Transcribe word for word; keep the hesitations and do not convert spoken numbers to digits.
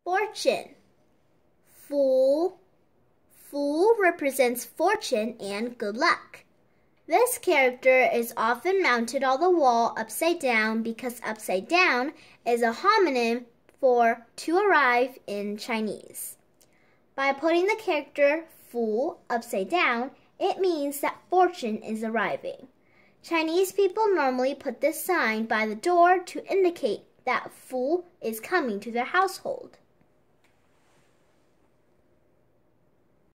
Fortune. Fu. Fu represents fortune and good luck. This character is often mounted on the wall upside down because upside down is a homonym for to arrive in Chinese. By putting the character Fu upside down, it means that fortune is arriving. Chinese people normally put this sign by the door to indicate that Fu is coming to their household.